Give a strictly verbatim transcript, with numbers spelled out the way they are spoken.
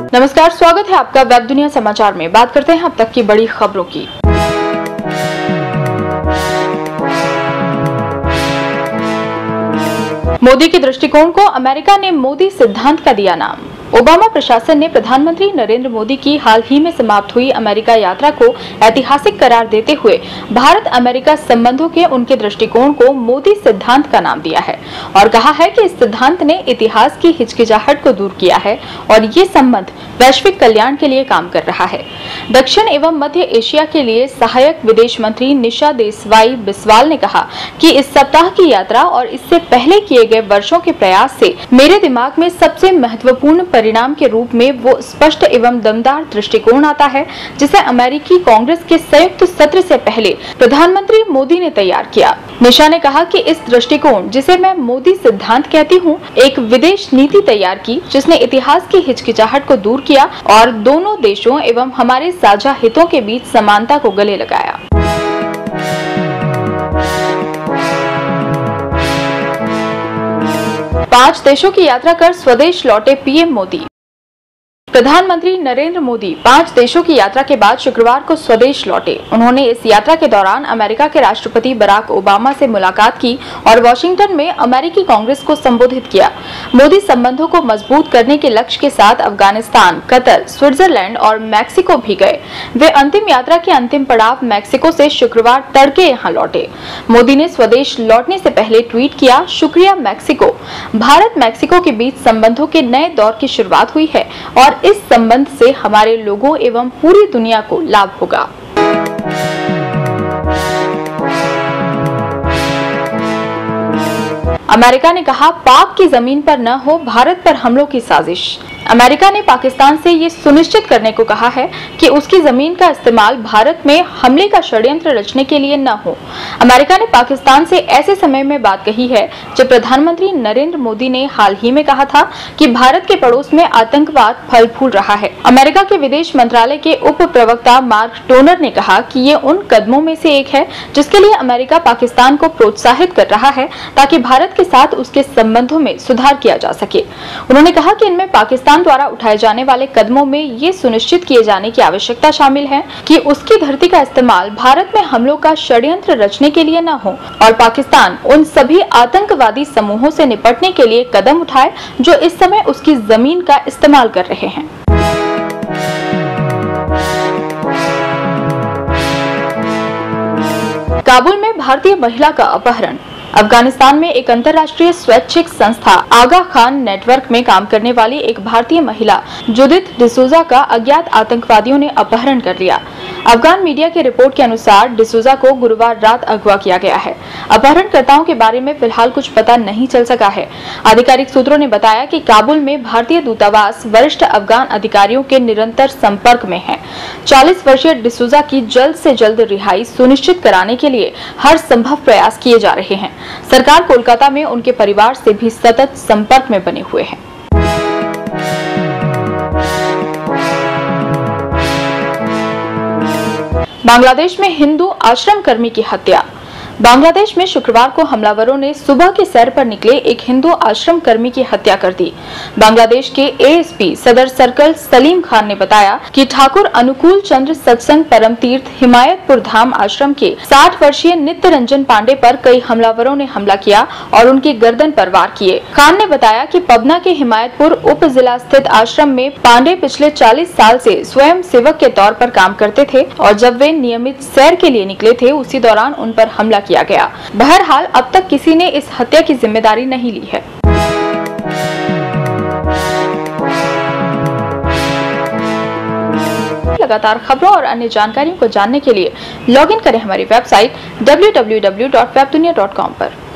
नमस्कार, स्वागत है आपका वेब दुनिया समाचार में। बात करते हैं अब तक की बड़ी खबरों की। मोदी के दृष्टिकोण को अमेरिका ने मोदी सिद्धांत का दिया नाम। ओबामा प्रशासन ने प्रधानमंत्री नरेंद्र मोदी की हाल ही में समाप्त हुई अमेरिका यात्रा को ऐतिहासिक करार देते हुए भारत अमेरिका संबंधों के उनके दृष्टिकोण को मोदी सिद्धांत का नाम दिया है और कहा है कि इस सिद्धांत ने इतिहास की हिचकिचाहट को दूर किया है और ये संबंध वैश्विक कल्याण के लिए काम कर रहा है। दक्षिण एवं मध्य एशिया के लिए सहायक विदेश मंत्री निशा देसाई बिस्वाल ने कहा कि इस सप्ताह की यात्रा और इससे पहले किए गए वर्षों के प्रयास से मेरे दिमाग में सबसे महत्वपूर्ण परिणाम के रूप में वो स्पष्ट एवं दमदार दृष्टिकोण आता है जिसे अमेरिकी कांग्रेस के संयुक्त सत्र से पहले प्रधानमंत्री मोदी ने तैयार किया। निशा ने कहा कि इस दृष्टिकोण, जिसे मैं मोदी सिद्धांत कहती हूँ, एक विदेश नीति तैयार की जिसने इतिहास की हिचकिचाहट को दूर किया और दोनों देशों एवं हमारे साझा हितों के बीच समानता को गले लगाया। पांच देशों की यात्रा कर स्वदेश लौटे पीएम मोदी। प्रधानमंत्री नरेंद्र मोदी पांच देशों की यात्रा के बाद शुक्रवार को स्वदेश लौटे। उन्होंने इस यात्रा के दौरान अमेरिका के राष्ट्रपति बराक ओबामा से मुलाकात की और वॉशिंगटन में अमेरिकी कांग्रेस को संबोधित किया। मोदी संबंधों को मजबूत करने के लक्ष्य के साथ अफगानिस्तान, कतर, स्विट्जरलैंड और मैक्सिको भी गए। वे अंतिम यात्रा के अंतिम पड़ाव मैक्सिको से शुक्रवार तड़के यहाँ लौटे। मोदी ने स्वदेश लौटने से पहले ट्वीट किया, शुक्रिया मैक्सिको। भारत मैक्सिको के बीच संबंधों के नए दौर की शुरुआत हुई है और इस संबंध से हमारे लोगों एवं पूरी दुनिया को लाभ होगा। अमेरिका ने कहा, पाक की जमीन पर न हो भारत पर हमलों की साजिश। अमेरिका ने पाकिस्तान से ये सुनिश्चित करने को कहा है कि उसकी जमीन का इस्तेमाल भारत में हमले का षड्यंत्र रचने के लिए न हो। अमेरिका ने पाकिस्तान से ऐसे समय में बात कही है जब प्रधानमंत्री नरेंद्र मोदी ने हाल ही में कहा था कि भारत के पड़ोस में आतंकवाद फल फूल रहा है। अमेरिका के विदेश मंत्रालय के उप प्रवक्ता मार्क टोनर ने कहा कि ये उन कदमों में से एक है जिसके लिए अमेरिका पाकिस्तान को प्रोत्साहित कर रहा है ताकि भारत के साथ उसके संबंधों में सुधार किया जा सके। उन्होंने कहा कि इनमें पाकिस्तान द्वारा उठाए जाने वाले कदमों में ये सुनिश्चित किए जाने की आवश्यकता शामिल है कि उसकी धरती का इस्तेमाल भारत में हमलों का षड्यंत्र रचने के लिए न हो और पाकिस्तान उन सभी आतंकवादी समूहों से निपटने के लिए कदम उठाए जो इस समय उसकी जमीन का इस्तेमाल कर रहे हैं। काबुल में भारतीय महिला का अपहरण। अफगानिस्तान में एक अंतर्राष्ट्रीय स्वैच्छिक संस्था आगा खान नेटवर्क में काम करने वाली एक भारतीय महिला जुदिथ डिसूजा का अज्ञात आतंकवादियों ने अपहरण कर लिया। अफगान मीडिया की रिपोर्ट के अनुसार डिसूजा को गुरुवार रात अगवा किया गया है। अपहरणकर्ताओं के बारे में फिलहाल कुछ पता नहीं चल सका है। आधिकारिक सूत्रों ने बताया कि काबुल में भारतीय दूतावास वरिष्ठ अफगान अधिकारियों के निरंतर संपर्क में है। चालीस वर्षीय डिसूजा की जल्द से जल्द रिहाई सुनिश्चित कराने के लिए हर संभव प्रयास किए जा रहे हैं। सरकार कोलकाता में उनके परिवार से भी सतत संपर्क में बने हुए हैं। बांग्लादेश में हिंदू आश्रम कर्मी की हत्या। बांग्लादेश में शुक्रवार को हमलावरों ने सुबह के सैर पर निकले एक हिंदू आश्रम कर्मी की हत्या कर दी। बांग्लादेश के एएसपी सदर सर्कल सलीम खान ने बताया कि ठाकुर अनुकूल चंद्र सत्संग परम तीर्थ हिमायतपुर धाम आश्रम के साठ वर्षीय नित्य रंजन पांडे पर कई हमलावरों ने हमला किया और उनकी गर्दन पर वार किए। खान ने बताया कि पबना के हिमायतपुर उप जिला स्थित आश्रम में पांडे पिछले चालीस साल से स्वयं सेवक के तौर पर काम करते थे और जब वे नियमित सैर के लिए निकले थे उसी दौरान उन पर हमला किया गया। बहरहाल अब तक किसी ने इस हत्या की जिम्मेदारी नहीं ली है। लगातार खबरों और अन्य जानकारियों को जानने के लिए लॉगिन करें हमारी website W W W dot Webdunia dot com पर।